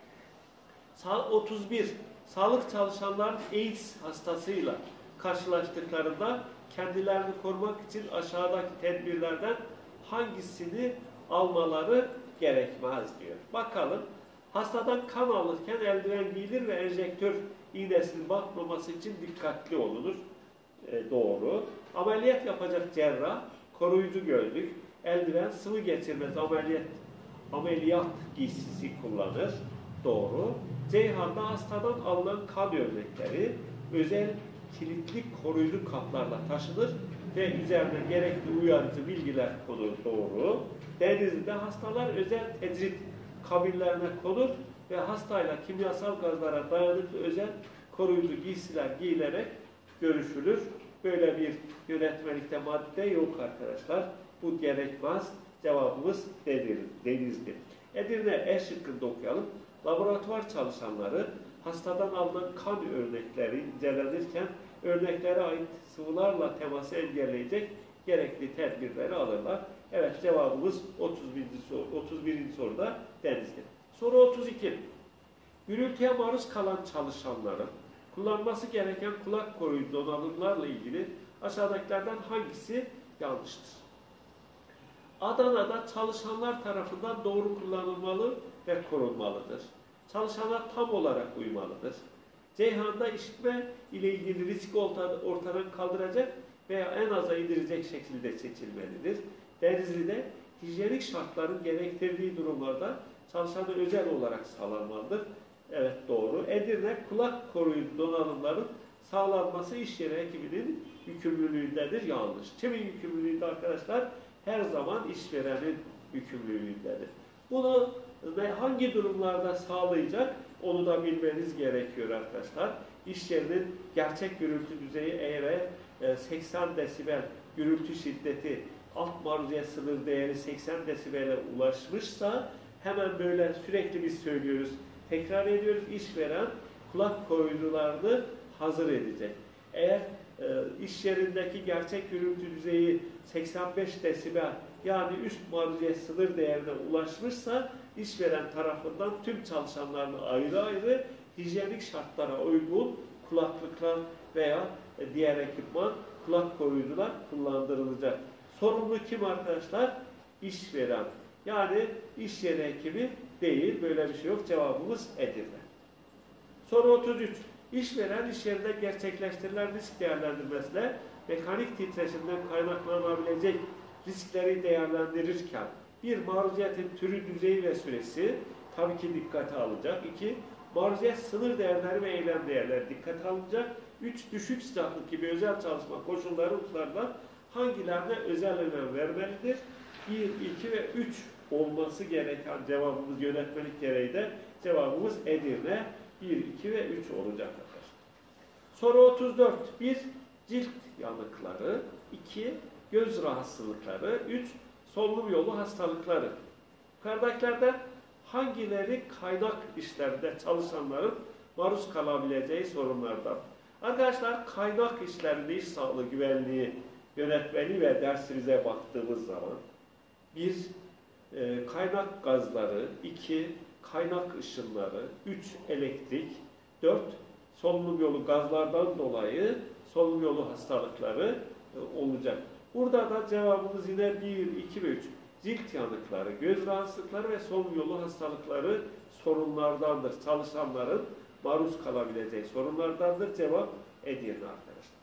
otuz bir. Sağlık çalışanların AIDS hastasıyla karşılaştıklarında kendilerini korumak için aşağıdaki tedbirlerden hangisini almaları gerekmez diyor. Bakalım. Hastadan kan alırken eldiven giyilir ve enjektör iğnesinin batmaması için dikkatli olunur. E, doğru. Ameliyat yapacak cerrah koruyucu gözlük, eldiven, sıvı geçirmez ameliyat ameliyat giysisi kullanır. Doğru. Ceyhan'da hastadan alınan kan örnekleri özel kilitli koruyucu kaplarla taşınır ve üzerine gerekli uyarıcı bilgiler konur. Doğru. Denizli'de hastalar özel tecrit kabinlerine konur ve hastayla kimyasal gazlara dayanıklı özel koruyucu giysiler giyilerek görüşülür. Böyle bir yönetmelikte madde yok arkadaşlar. Bu gerekmez. Cevabımız Denizli. Edirne E şıkkında okuyalım. Laboratuvar çalışanları hastadan alınan kan örnekleri incelenirken örneklere ait sıvılarla teması engelleyecek gerekli tedbirleri alırlar. Evet, cevabımız otuz birinci, soru, otuz birinci soruda Denizli. Soru otuz iki. Gürültüye maruz kalan çalışanların kullanması gereken kulak koruyucu donanımlarla ilgili aşağıdakilerden hangisi yanlıştır? Adana'da çalışanlar tarafından doğru kullanılmalı ve korunmalıdır. Çalışanlar tam olarak uymalıdır. Ceyhan'da işitme ile ilgili riski ortadan kaldıracak veya en aza indirecek şekilde seçilmelidir. Denizli'de hijyenik şartların gerektirdiği durumlarda çalışanı özel olarak sağlanmalıdır. Evet, doğru. Edirne kulak koruyucu donanımların sağlanması iş yeri hekiminin yükümlülüğündedir. Yanlış. Kimin yükümlülüğünde arkadaşlar? Her zaman işverenin yükümlülüğündedir. Bunu hangi durumlarda sağlayacak? Onu da bilmeniz gerekiyor arkadaşlar. İş yerinin gerçek gürültü düzeyi eğer seksen desibel gürültü şiddeti, alt maruziyet sınır değeri seksen desibele ulaşmışsa hemen böyle sürekli biz söylüyoruz, tekrar ediyoruz. İşveren kulak koruyucularını hazır edecek. Eğer e, iş yerindeki gerçek gürültü düzeyi seksen beş desibel yani üst maruziyet sınır değerine ulaşmışsa işveren tarafından tüm çalışanlarını ayrı ayrı hijyenik şartlara uygun kulaklıklar veya e, diğer ekipman, kulak koruyucular kullandırılacak. Sorumlu kim arkadaşlar? İşveren. Yani iş yeri hekimi değil. Böyle bir şey yok. Cevabımız Edirne. Soru otuz üç. İşveren iş yerinde gerçekleştirilen risk değerlendirmesiyle mekanik titreşimden kaynaklanabilecek riskleri değerlendirirken bir maruziyetin türü, düzeyi ve süresi tabii ki dikkate alınacak. İki, maruziyet sınır değerleri ve eylem değerleri dikkate alınacak. Üç, düşük sıcaklık gibi özel çalışma koşulları hususlardan hangilerine özel önem vermelidir? bir, iki ve üç olması gereken cevabımız yönetmelik gereği de cevabımız Edirne. bir, iki ve üç olacak arkadaşlar. Soru otuz dört. bir. Cilt yanıkları. iki. Göz rahatsızlıkları. üç. Solunum yolu hastalıkları. Yukarıdakilerden hangileri kaynak işlerinde çalışanların maruz kalabileceği sorunlardan? Arkadaşlar kaynak işlerinde iş sağlığı güvenliği yönetmeliği ve dersimize baktığımız zaman bir e, kaynak gazları, iki kaynak ışınları, üç elektrik, dört solunum yolu gazlardan dolayı solunum yolu hastalıkları e, olacak. Burada da cevabımız yine bir, iki ve üç. Cilt yanıkları, göz rahatsızlıkları ve solunum yolu hastalıkları sorunlardandır. Çalışanların maruz kalabileceği sorunlardandır. Cevap Edirne arkadaşlar.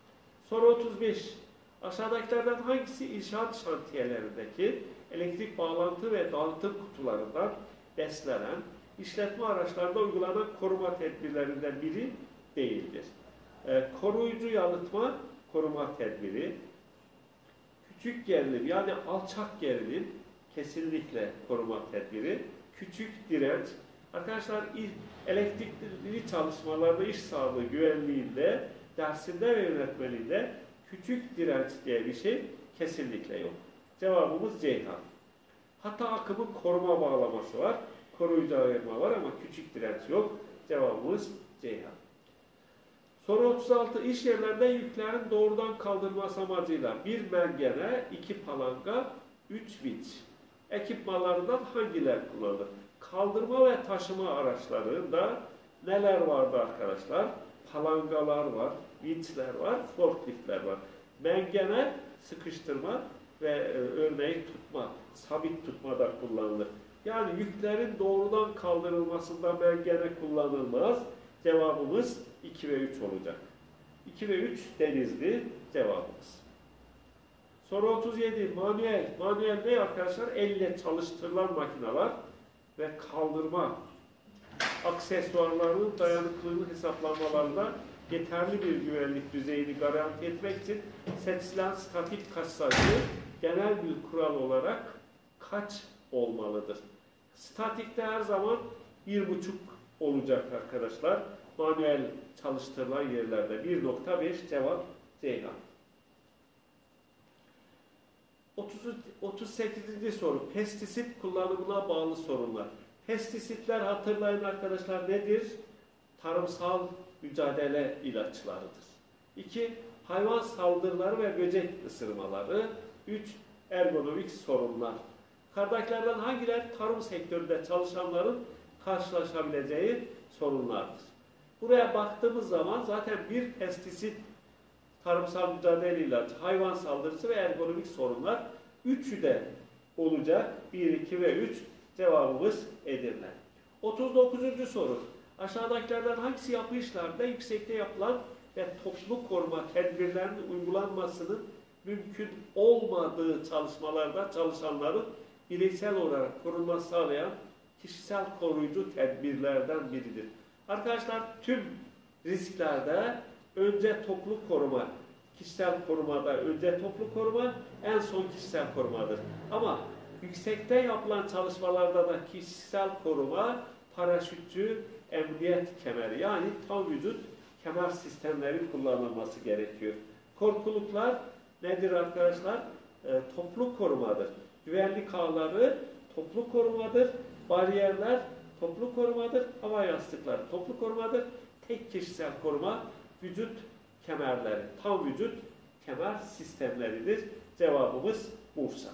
Soru otuz beş. Aşağıdakilerden hangisi inşaat şantiyelerindeki elektrik bağlantı ve dağıtım kutularından beslenen işletme araçlarında uygulanan koruma tedbirlerinden biri değildir? Ee, koruyucu yalıtma koruma tedbiri, küçük gerilim yani alçak gerilim kesinlikle koruma tedbiri, küçük direnç. Arkadaşlar elektrikli çalışmalarda iş sağlığı güvenliğinde, dersinde ve yönetmeliğinde küçük direnç diye bir şey kesinlikle yok. Cevabımız Ceyhan. Hatta akımın koruma bağlaması var, koruyucu ayırma var ama küçük direnç yok. Cevabımız Ceyhan. Soru otuz altı. İş yerlerinde yüklerin doğrudan kaldırılması amacıyla bir mergene, iki palanga, üç vinç ekipmanlarından hangileri kullanılır? Kaldırma ve taşıma araçlarında neler vardı arkadaşlar? Palangalar var, vinçler var, forkliftler var. Mengene sıkıştırma ve e, örneği tutma, sabit tutma da kullanılır. Yani yüklerin doğrudan kaldırılmasında mengene kullanılmaz. Cevabımız iki ve üç olacak. iki ve üç Denizli cevabımız. Soru otuz yedi. Manuel. Manuel ne arkadaşlar? Elle çalıştırılan makineler ve kaldırma aksesuarlarının dayanıklılığını hesaplamalarında yeterli bir güvenlik düzeyini garanti etmek için seçilen statik kaç sayısı genel bir kural olarak kaç olmalıdır? Statikte her zaman bir buçuk olacak arkadaşlar. Manuel çalıştırılan yerlerde bir nokta beş cevap Ceyhan. otuz sekizinci soru. Pestisit kullanımına bağlı sorunlar. Pestisitler hatırlayın arkadaşlar nedir? Tarımsal mücadele ilaçlarıdır. iki. Hayvan saldırıları ve böcek ısırmaları. üç. Ergonomik sorunlar. Yukarıdakilerden hangileri tarım sektöründe çalışanların karşılaşabileceği sorunlardır? Buraya baktığımız zaman zaten bir pestisit, tarımsal mücadele ilacı, hayvan saldırısı ve ergonomik sorunlar. Üçü de olacak. bir, iki ve üç cevabımız Edirne. otuz dokuzuncu soru. Aşağıdakilerden hangisi yapı işlerinde yüksekte yapılan ve toplu koruma tedbirlerinin uygulanmasının mümkün olmadığı çalışmalarda çalışanların bireysel olarak korunması sağlayan kişisel koruyucu tedbirlerden biridir. Arkadaşlar tüm risklerde önce toplu koruma, kişisel korumada önce toplu koruma, en son kişisel korumadır. Ama yüksekte yapılan çalışmalarda da kişisel koruma, paraşütçü, emniyet kemeri yani tam vücut kemer sistemleri kullanılması gerekiyor. Korkuluklar nedir arkadaşlar? E, toplu korumadır. Güvenlik ağları toplu korumadır. Bariyerler toplu korumadır. Hava yastıkları toplu korumadır. Tek kişisel koruma vücut kemerleri, tam vücut kemer sistemleridir. Cevabımız Bursa.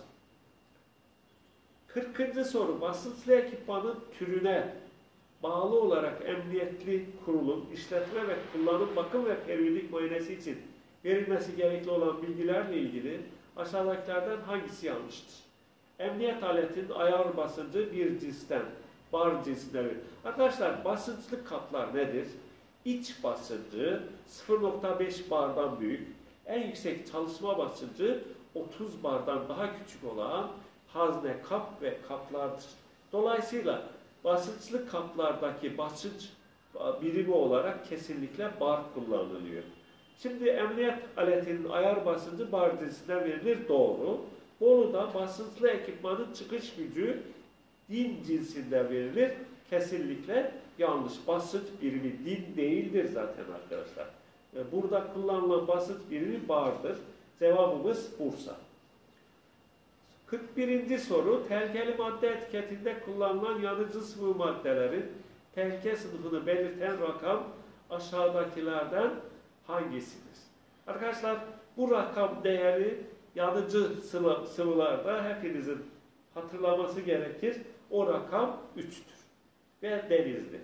kırkıncı soru. Basınçlı ekipmanın türüne bağlı olarak emniyetli kurulum, işletme ve kullanım, bakım ve periyodik muayenesi için verilmesi gerekli olan bilgilerle ilgili aşağıdakilerden hangisi yanlıştır? Emniyet aletinin ayar basıncı bir cinsten, bar cinsine verir. Arkadaşlar basınçlı kaplar nedir? İç basıncı sıfır nokta beş bardan büyük, en yüksek çalışma basıncı otuz bardan daha küçük olan hazne kap ve kaplardır. Dolayısıyla basınçlı kaplardaki basınç birimi olarak kesinlikle bar kullanılıyor. Şimdi emniyet aletinin ayar basıncı bar cinsinden verilir, doğru. Bolu'da basınçlı ekipmanın çıkış gücü din cinsinden verilir, kesinlikle yanlış. Basınç birimi din değildir zaten arkadaşlar. Burada kullanılan basınç birimi bardır. Cevabımız Bursa. kırk birinci soru. Tehlikeli madde etiketinde kullanılan yanıcı sıvı maddelerin tehlike sınıfını belirten rakam aşağıdakilerden hangisidir? Arkadaşlar bu rakam değeri yanıcı sıvılarda hepinizin hatırlaması gerekir. O rakam üçtür. Ve denizli.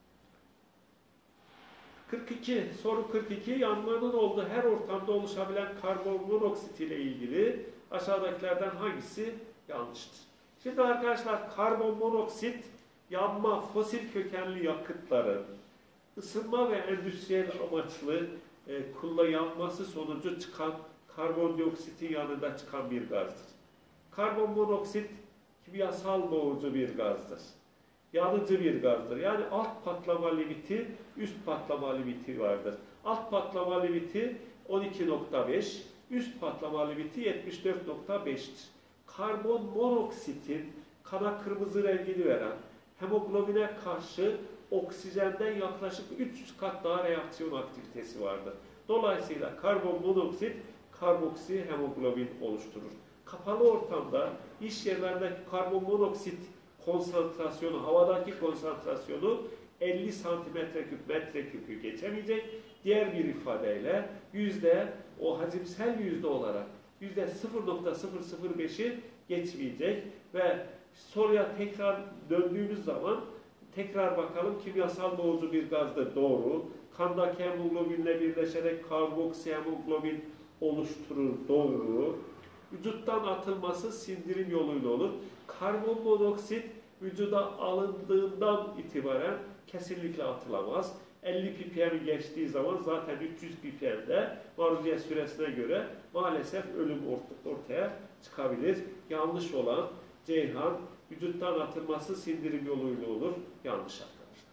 kırk iki. Soru kırk iki. Yanmanın olduğu her ortamda oluşabilen karbon monoksit ile ilgili aşağıdakilerden hangisi yanlıştır? Şimdi arkadaşlar karbon monoksit yanma, fosil kökenli yakıtların ısınma ve endüstriyel amaçlı e, kullanılması sonucu çıkan karbondioksitin yanında çıkan bir gazdır. Karbon monoksit kimyasal boğucu bir gazdır. Yanıcı bir gazdır. Yani alt patlama limiti, üst patlama limiti vardır. Alt patlama limiti on iki nokta beş, üst patlama limiti yetmiş dört nokta beş'tir. Karbon monoksitin kana kırmızı rengini veren, hemoglobine karşı oksijenden yaklaşık üç yüz kat daha reaksiyon aktivitesi vardır. Dolayısıyla karbon monoksit karboksi hemoglobin oluşturur. Kapalı ortamda iş yerlerindeki karbon monoksit konsantrasyonu, havadaki konsantrasyonu elli santimetre küp metreküpü geçemeyecek. Diğer bir ifadeyle yüzde, o hacimsel yüzde olarak yüzde sıfır nokta sıfır sıfır beş'i geçmeyecek ve soruya tekrar döndüğümüz zaman tekrar bakalım, kimyasal boğucu bir gazdır, doğru. Kandaki hemoglobinle birleşerek karboksi hemoglobin oluşturur, doğru. Vücuttan atılması sindirim yoluyla olur. Karbon monoksit vücuda alındığından itibaren kesinlikle atılamaz. elli ppm'i geçtiği zaman zaten üç yüz ppm'de maruziyet süresine göre maalesef ölüm ortaya çıkabilir. Yanlış olan Ceyhan, vücuttan atılması sindirim yoluyla olur. Yanlış arkadaşlar.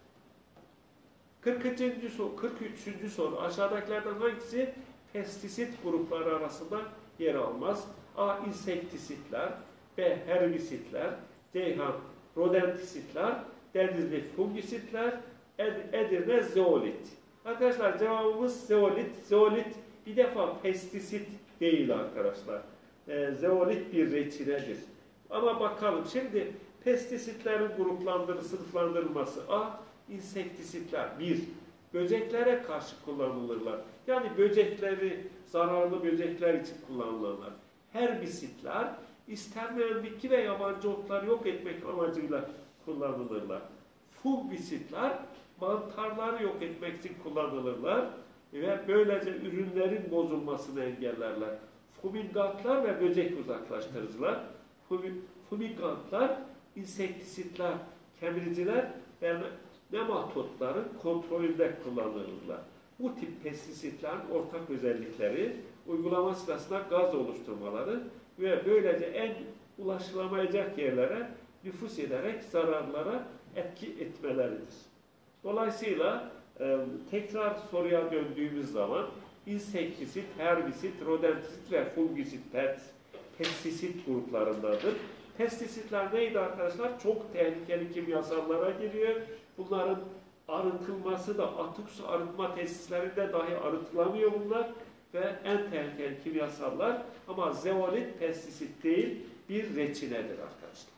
kırk üçüncü soru, kırk üçüncü soru. Aşağıdakilerden hangisi pestisit grupları arasında yer almaz? A. İnsektisitler, B. Herbisitler, Ceyhan rodentisitler, Denizli fungisitler, Ed Edirne zeolit. Arkadaşlar cevabımız zeolit. Zeolit bir defa pestisit değil arkadaşlar. E, zeolit bir reçinedir. Ama bakalım şimdi pestisitlerin gruplandırı, sınıflandırılması. A. İnsektisitler. bir. Böceklere karşı kullanılırlar. Yani böcekleri, zararlı böcekler için kullanılırlar. Herbisitler, istenmeyen bitki ve yabancı otları yok etmek amacıyla kullanılırlar. Fungisitler, mantarları yok etmek için kullanılırlar ve böylece ürünlerin bozulmasını engellerler. Fumigantlar ve böcek uzaklaştırıcılar. Fumigantlar, insektisitler, kemiriciler ve nematodların kontrolünde kullanılırlar. Bu tip pestisitlerin ortak özellikleri uygulama sırasında gaz oluşturmaları ve böylece en ulaşılamayacak yerlere nüfuz ederek zararlara etki etmeleridir. Dolayısıyla e, tekrar soruya döndüğümüz zaman insektisit, herbisit, rodentisit ve fungisit pestisit gruplarındadır. Pestisitler neydi arkadaşlar? Çok tehlikeli kimyasallara giriyor. Bunların arıtılması da atık su arıtma tesislerinde dahi arıtılamıyor bunlar ve en tehlikeli kimyasallar, ama zeolit pestisit değil, bir reçinedir arkadaşlar.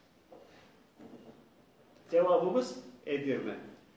Cevabımız Edirne.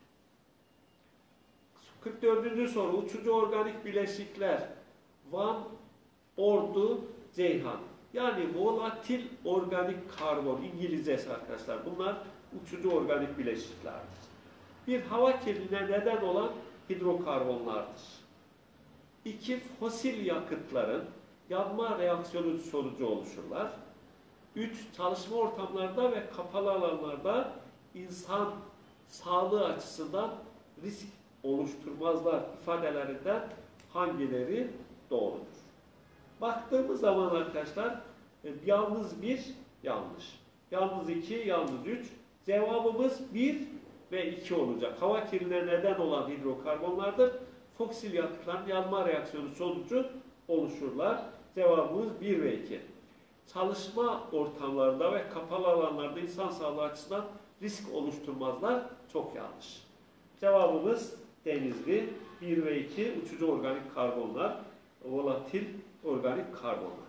kırk dördüncü soru. Uçucu organik bileşikler. Van, Ordu, Ceyhan. Yani volatil organik karbon, İngilizcesi arkadaşlar. Bunlar uçucu organik bileşiklerdir. Bir hava kirliliğine neden olan hidrokarbonlardır. İki, fosil yakıtların yanma reaksiyonu sonucu oluşurlar. Üç, çalışma ortamlarında ve kapalı alanlarda insan sağlığı açısından risk oluşturmazlar ifadelerinden hangileri doğrudur? Baktığımız zaman arkadaşlar yalnız bir yanlış. Yalnız iki, yalnız üç. Cevabımız bir ve iki olacak. Hava kirliliğine neden olan hidrokarbonlardır. Fosil yakıtların yanma reaksiyonu sonucu oluşurlar. Cevabımız bir ve iki. Çalışma ortamlarında ve kapalı alanlarda insan sağlığı açısından risk oluşturmazlar. Çok yanlış. Cevabımız Denizli. bir ve iki uçucu organik karbonlar, volatil organik karbonlar.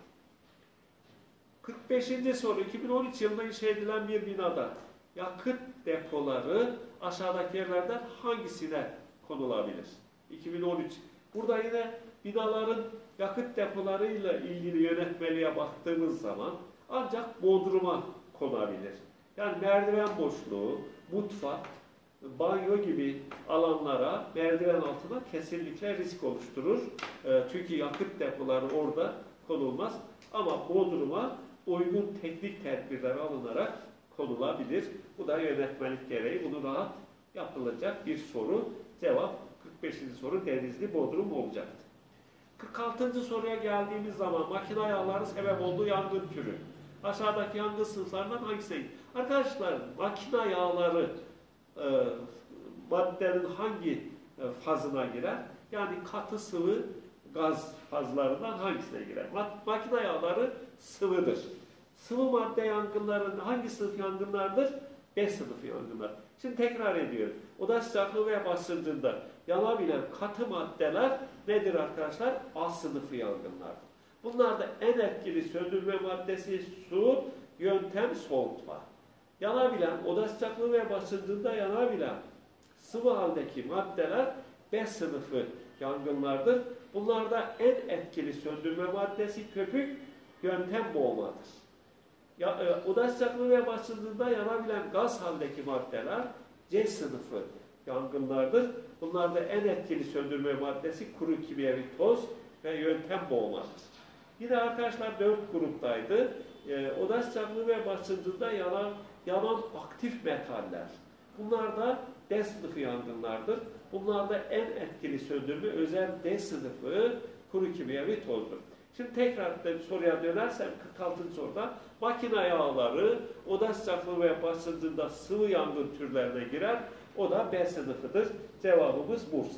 kırk beşinci soru. iki bin on üç yılında inşa edilen bir binada yakıt depoları aşağıdaki yerlerden hangisine konulabilir? iki bin on üç. Burada yine binaların yakıt depolarıyla ilgili yönetmeliğe baktığımız zaman ancak bodruma konabilir. Yani merdiven boşluğu, mutfak, banyo gibi alanlara merdiven altına kesinlikle risk oluşturur. E, çünkü yakıt depoları orada konulmaz. Ama bodruma uygun teknik tedbirler alınarak konulabilir. Bu da yönetmelik gereği bunu rahat yapılacak bir soru. Cevap kırk beşinci soru Denizli Bodrum olacaktı. kırk altıncı soruya geldiğimiz zaman makine yağları sebep olduğu yangın türü. Aşağıdaki yangın sınıflarından hangisi? Arkadaşlar makine yağları e, maddenin hangi e, fazına girer? Yani katı sıvı gaz fazlarından hangisine girer? Mak makine yağları sıvıdır. Sıvı madde yangınlarının hangi sınıf yangınlardır? B sınıfı yangınlar. Şimdi tekrar ediyorum. Oda sıcaklığı ve basıncında yanabilen katı maddeler nedir arkadaşlar? A sınıfı yangınlardır. Bunlarda en etkili söndürme maddesi su, yöntem soğutma. Yanabilen, oda sıcaklığı ve basıncında yanabilen sıvı haldeki maddeler B sınıfı yangınlardır. Bunlarda en etkili söndürme maddesi köpük, yöntem boğmadır. Ya, e, oda sıcaklığı ve basıncında yanabilen gaz haldeki maddeler C sınıfı yangınlardır. Bunlarda en etkili söndürme maddesi kuru kimyevi toz ve yöntem boğmadır. Yine arkadaşlar dört gruptaydı. E, oda sıcaklığı ve basıncında yanan, yanan aktif metaller. Bunlar da D sınıfı yangınlardır. Bunlarda en etkili söndürme özel D sınıfı kuru kimyevi tozdur. Şimdi tekrar da soruya dönersem kırk altıncı soruda makine yağları oda sıcaklığı ve basıncında sıvı yangın türlerine girer. O da B sınıfıdır. Cevabımız Bursa.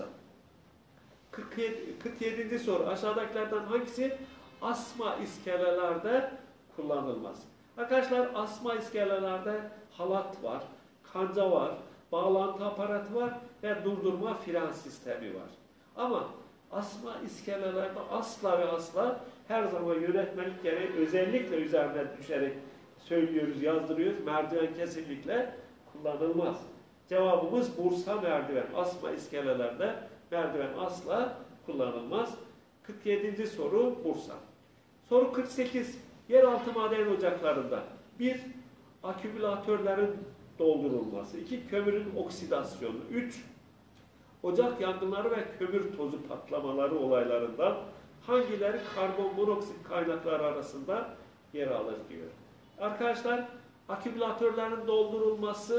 kırk yedinci soru. Aşağıdakilerden hangisi asma iskelelerde kullanılmaz? Arkadaşlar asma iskelelerde halat var, kanca var, bağlantı aparatı var ve durdurma fren sistemi var. Ama asma iskelelerde asla ve asla her zaman yönetmelik gereği özellikle üzerine düşerek söylüyoruz, yazdırıyoruz. Merdiven kesinlikle kullanılmaz. Cevabımız Bursa merdiven. Asma iskelelerde merdiven asla kullanılmaz. kırk yedinci soru Bursa. Soru kırk sekiz. Yeraltı maden ocaklarında bir akümülatörlerin doldurulması, iki kömürün oksidasyonu, üç ocak yangınları ve kömür tozu patlamaları olaylarından hangileri karbon monoksit kaynakları arasında yer alır diyor. Arkadaşlar akümülatörlerin doldurulması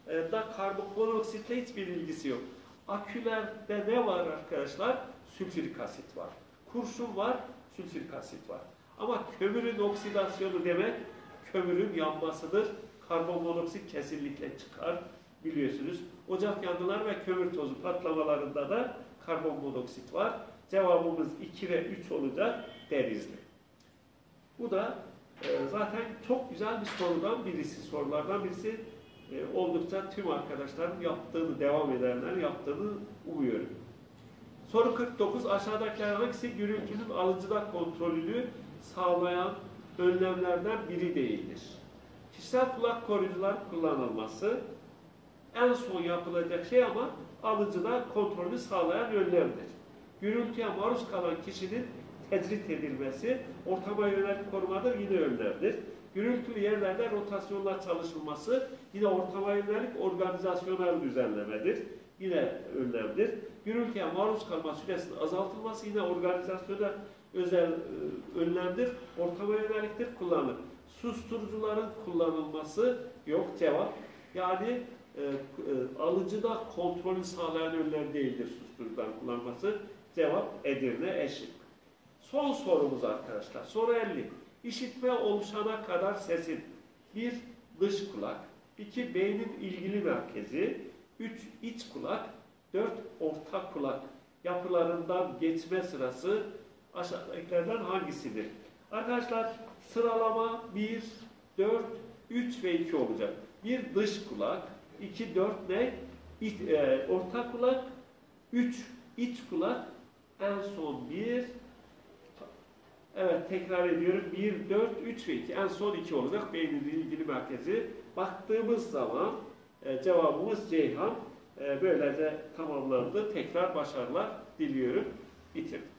e, da karbonmonoksitle hiçbir ilgisi yok. Akülerde ne var arkadaşlar? Sülfürik asit var. Kurşun var, sülfürik asit var. Ama kömürün oksidasyonu demek kömürün yanmasıdır. Karbonmonoksit kesinlikle çıkar biliyorsunuz. Ocak yangınları ve kömür tozu patlamalarında da karbonmonoksit var. Cevabımız iki ve üç olacak, Denizli. Bu da e, zaten çok güzel bir sorudan birisi, sorulardan birisi. E, oldukça tüm arkadaşların yaptığını, devam edenler yaptığını umuyorum. Soru kırk dokuz. Aşağıdakilerden hangisi gürültünün alıcıda kontrolünü sağlayan önlemlerden biri değildir? Kişisel kulak koruyucular kullanılması en son yapılacak şey ama alıcıda kontrolü sağlayan önlemdir. Gürültüye maruz kalan kişinin tecrit edilmesi ortama yönelik korumadır, yine önlemdir. Gürültülü yerlerde rotasyonla çalışılması yine ortama yönelik organizasyonel düzenlemedir. Yine önlemdir. Gürültüye maruz kalma süresinin azaltılması yine organizasyonel özel e, önlemdir. Ortama yöneliktir, kullanılır. Susturucuların kullanılması yok, cevap. Yani e, e, alıcıda kontrolü sağlayan önlem değildir susturucuların kullanılması. Cevap Edirne, eşit. Son sorumuz arkadaşlar. Soru elli. İşitme oluşana kadar sesin bir dış kulak, iki beynin ilgili merkezi, üç iç kulak, dört orta kulak yapılarından geçme sırası aşağıdakilerden hangisidir? Arkadaşlar sıralama bir, dört, üç ve iki olacak. bir dış kulak, iki, dört ne? İç, e, orta kulak, üç iç kulak, en son bir. Evet, tekrar ediyorum. bir, dört, üç ve iki. En son iki olacak. Beynin ilgili merkezi. Baktığımız zaman e, cevabımız Ceyhan. E, böylece tamamlandı. Tekrar başarılar diliyorum. Bitirdim.